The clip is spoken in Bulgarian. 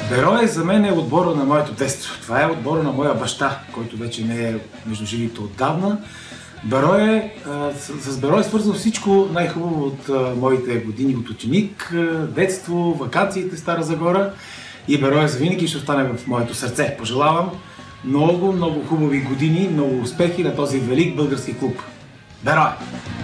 Берое за мен е отбора на моето детство. Това е отбора на моя баща, който вече не е между живите отдавна. С Берое е свързано всичко най-хубаво от моите години от ученик, детство, вакациите в Стара Загора. И Берое завинаги ще остане в моето сърце. Пожелавам много хубави години, много успехи на този велик български клуб. Берое!